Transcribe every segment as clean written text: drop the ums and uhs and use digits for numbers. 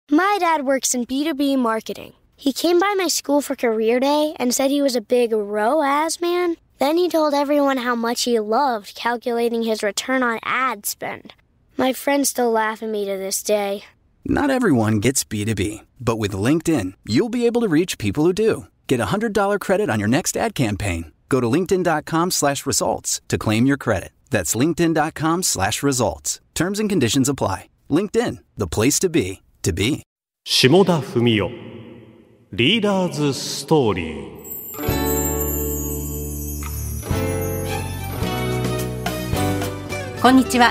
My dad works in B2B marketing. He came by my school for career day and said he was a big ROAS man. Then he told everyone how much he loved calculating his return on ad spend. My friends still laugh at me to this day. Not everyone gets B2B, but with LinkedIn, you'll be able to reach people who do. Get a $100 credit on your next ad campaign. Go to linkedin.com/results to claim your credit. That's linkedin.com/results. Terms and conditions apply. LinkedIn, the place to be, to be. 下田文雄リーダーズストーリー。 こんにちは。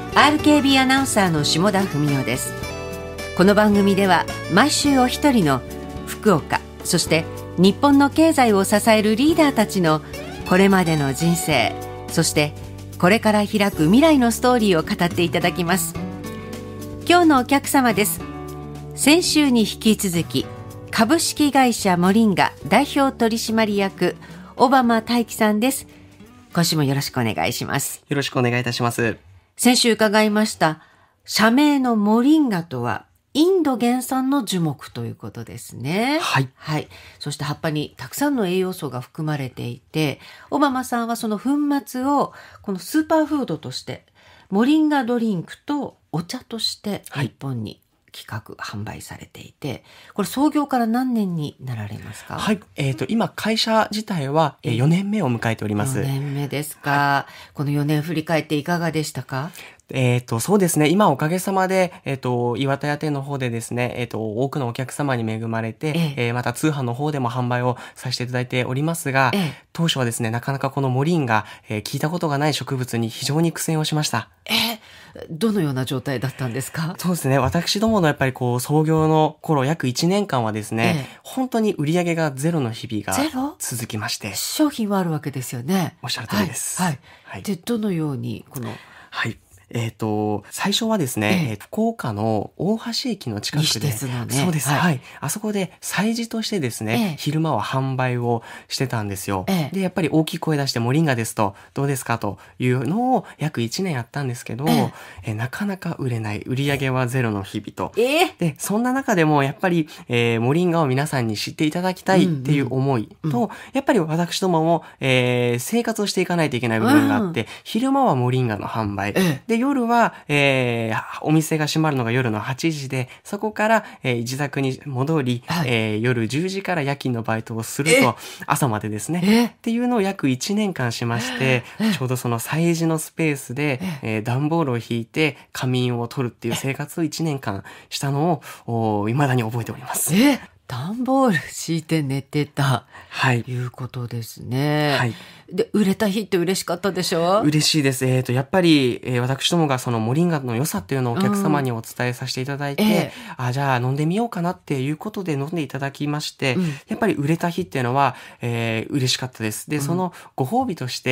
RKB アナウンサーの下田文雄です。この番組では毎週お一人の福岡、そして日本の経済を支えるリーダーたちのこれまでの人生、そしてこれから開く未来のストーリーを語っていただきます。今日のお客様です。先週に引き続き株式会社モリンガ代表取締役小浜大樹さんです。今週もよろしくお願いします。 よろしくお願いいたします。 先週伺いました社名のモリンガとはインド原産の樹木ということですね。 はい。 はい。そして葉っぱにたくさんの栄養素が含まれていて、オバマさんはその粉末をこのスーパーフードとしてモリンガドリンクとお茶として日本に企画販売されていて、これ創業から何年になられますか？ はい。今会社自体は4年目を迎えております。 4年目ですか。はい、この4年振り返っていかがでしたか？ そうですね。今おかげさまで、岩田屋店の方でですね、多くのお客様に恵まれて、また通販の方でも販売をさせていただいておりますが、当初はですね、なかなかこのモリンガ、聞いたことがない植物に非常に苦戦をしました。 どのような状態だったんですか？ そうですね。私どものやっぱり創業の頃約1年間はですね、本当に売り上げがゼロの日々が続きまして。 商品はあるわけですよね。 おっしゃる通りです。 はい。はい。で、どのようにはい。最初はですね、福岡の大橋駅の近くで、 西鉄のね、 そうです、はい。あそこで催事としてですね、昼間は販売をしてたんですよ。で、やっぱり大きい声出してモリンガですと、どうですかというのを約1年やったんですけど、なかなか売れない、売り上げはゼロの日々と。で、そんな中でもやっぱり、モリンガを皆さんに知っていただきたいっていう思いと、やっぱり私どもも、生活をしていかないといけない部分があって、昼間はモリンガの販売。で、夜は、お店が閉まるのが夜の8時で、そこから、自宅に戻り、夜10時から夜勤のバイトをすると、朝までですね。っていうのを約1年間しまして、ちょうどその催事のスペースで、段ボールを引いて仮眠を取るっていう生活を1年間したのを、未だに覚えております。 段ボール敷いて寝てた、 はい、 いうことですね。 はい。 で、売れた日って嬉しかったでしょ？ 嬉しいです。やっぱり、私どもがそのモリンガの良さっていうのをお客様にお伝えさせていただいて、じゃあ飲んでみようかなっていうことで飲んでいただきまして、やっぱり売れた日っていうのは、嬉しかったです。で、そのご褒美として、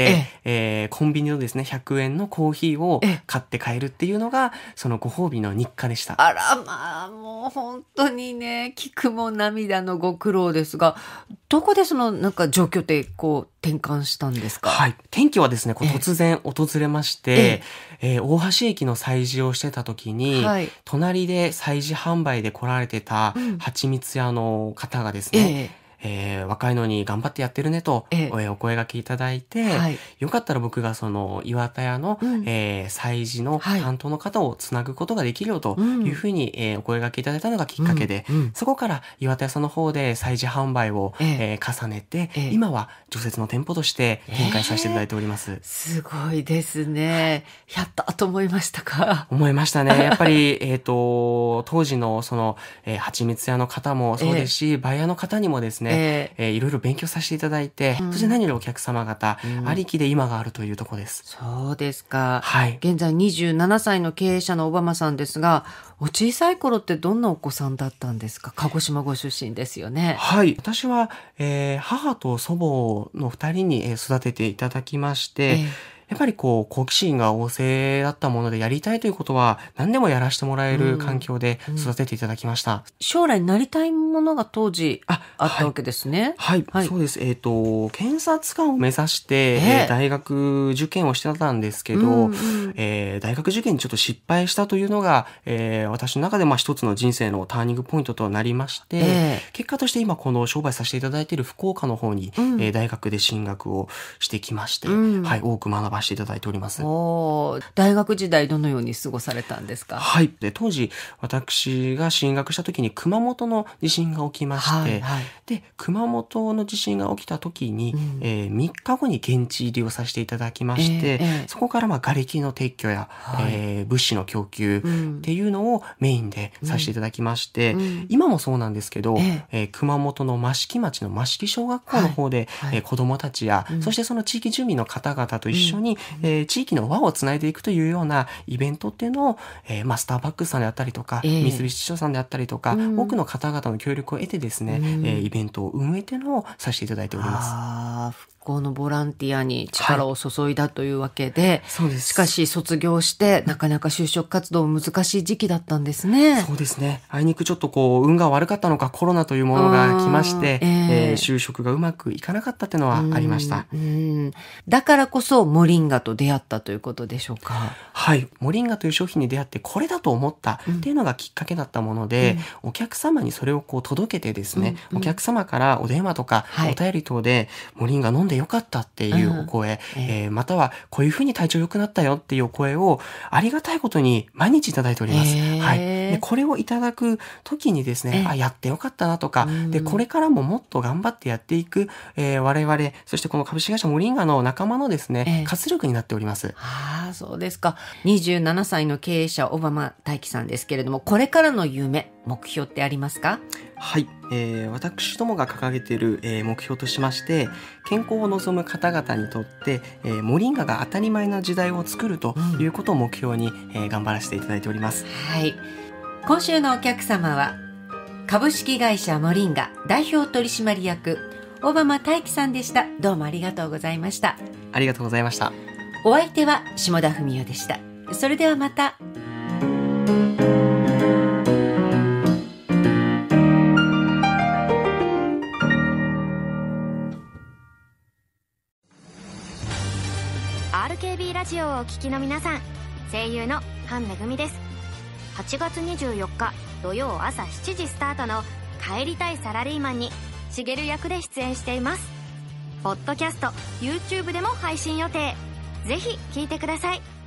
コンビニのですね、100円のコーヒーを買って帰るっていうのが、そのご褒美の日課でした。 あらまあ、もう本当にね、聞くも涙のご苦労ですが、どこでそのなんか状況って転換したんですか？ はい。転機はですね、突然訪れまして、大橋駅の催事をしてた時に、隣で催事販売で来られてた蜂蜜屋の方がですね、若いのに頑張ってやってるねと、お声掛けいただいて、よかったら僕がその岩田屋の、催事の担当の方をつなぐことができるよというふうに、お声掛けいただいたのがきっかけで、そこから岩田屋さんの方で催事販売を、重ねて、今は除雪の店舗として展開させていただいております。 すごいですね。やったと思いましたか？ 思いましたね。やっぱり、当時のその、蜂蜜屋の方もそうですし、バイヤーの方にもですね、いろいろ勉強させていただいて、そして何よりお客様方、ありきで今があるというところです。 そうですか。 はい。 現在27歳の経営者のオバマさんですが、お小さい頃ってどんなお子さんだったんですか？鹿児島ご出身ですよね。 はい。私は、母と祖母の2人に育てていただきまして、 やっぱり好奇心が旺盛だったもので、やりたいということは何でもやらせてもらえる環境で育てていただきました。 将来なりたいものが当時あったわけですね。 はい、そうです。検察官を目指して、大学受験をしてたんですけど、大学受験にちょっと失敗したというのが、私の中で一つの人生のターニングポイントとなりまして、結果として今この商売させていただいている福岡の方に、大学で進学をしてきまして、多く学ばせていただいております。 大学時代どのように過ごされたんですか？ はい。で、当時私が進学した時に熊本の地震が起きまして、で、熊本の地震が起きた時に、3日後に現地入りをさせていただきまして、そこから瓦礫の撤去や、物資の供給っていうのをメインでさせていただきまして、今もそうなんですけど、熊本の益城町の益城小学校の方で、子どもたちや、そしてその地域住民の方々と一緒に、地域の輪をつないでいくというようなイベントっていうのを、スターバックスさんであったりとか、三菱地所さんであったりとか、多くの方々の協力を得てですね、イベントを運営っていうのをさせていただいております。 復興のボランティアに力を注いだというわけで、 そうです。 しかし卒業してなかなか就職活動難しい時期だったんですね。 そうですね。あいにくちょっと運が悪かったのか、コロナというものが来まして、就職がうまくいかなかったっていうのはありました。 だからこそモリンガと出会ったということでしょうか？ はい。モリンガという商品に出会ってこれだと思ったっていうのがきっかけだったもので、お客様にそれを届けてですね、お客様からお電話とかお便り等で、モリンガ飲んでよかったっていうお声、またはこういうふうに体調良くなったよっていうお声をありがたいことに毎日いただいております。はい。で、これをいただく時にですね、やってよかったなとか、で、これからももっと頑張ってやっていく、我々、そしてこの株式会社モリンガの仲間のですね、活力になっております。 そうですか。27歳の経営者小浜大樹さんですけれども、これからの夢、目標ってありますか？ はい。私どもが掲げている、目標としまして、健康を望む方々にとって、モリンガが当たり前な時代を作るということを目標に、頑張らせていただいております。 はい。今週のお客様は、株式会社モリンガ代表取締役、小浜大樹さんでした。どうもありがとうございました。 ありがとうございました。 お相手は下田文代でした。それではまた。 RKB ラジオをお聞きの皆さん、声優の菅めぐみです。8月24日土曜朝7時スタートの帰りたいサラリーマンにしげる役で出演しています。ポッドキャスト YouTube でも配信予定。ぜひ聞いてください。